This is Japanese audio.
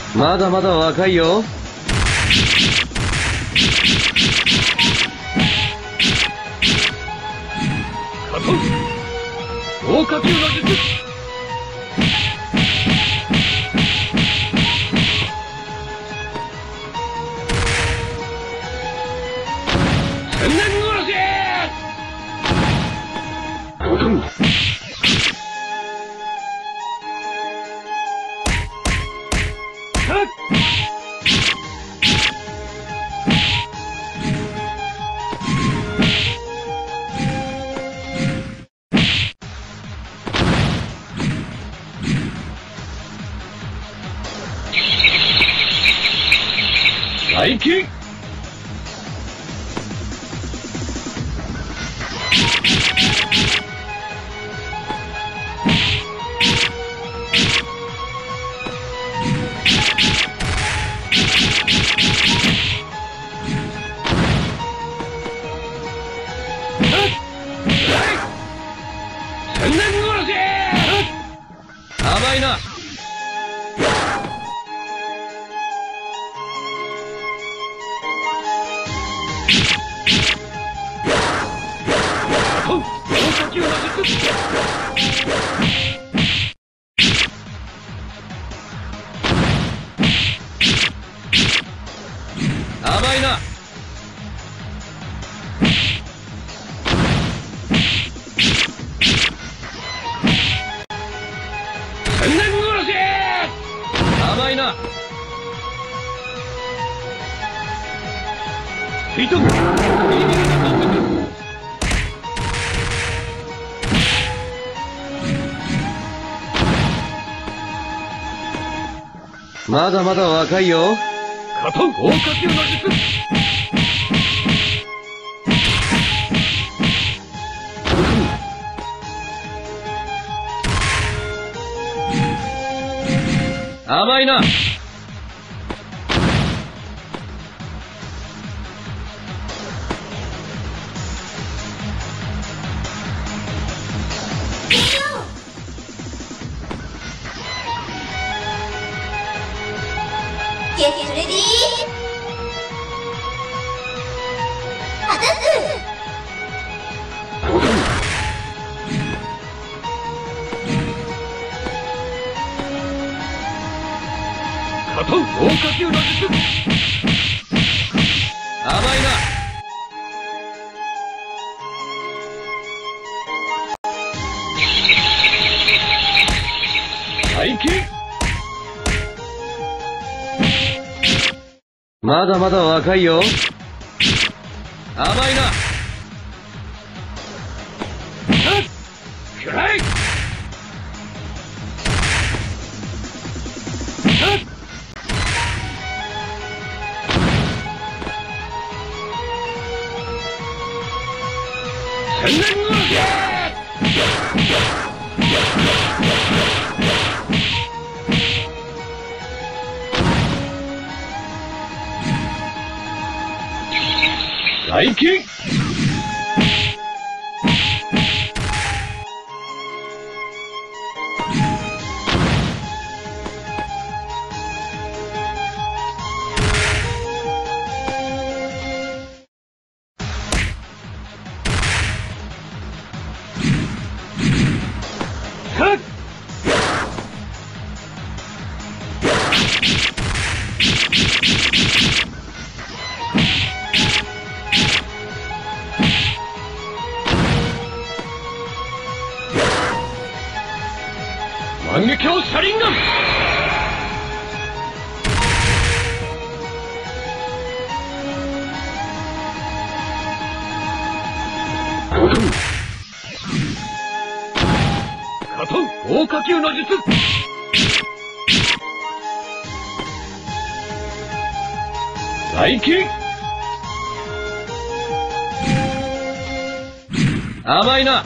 まだまだ若いよ。 カトン大火球の術。千年殺し。カトン大金。千年殺し。 甘いな。甘いな。 千年殺し。 甘いな。 食いとく。 まだまだ若いよ。 カトン大火球の術。 甘いな。 ゲットレディーアタッカトン大火球の術。 甘いな。 大金。 まだまだ若いよ。甘いな。 くらい。千年殺し。大金。万華鏡車輪ガン。カトン大火球の術。大金。 甘いな。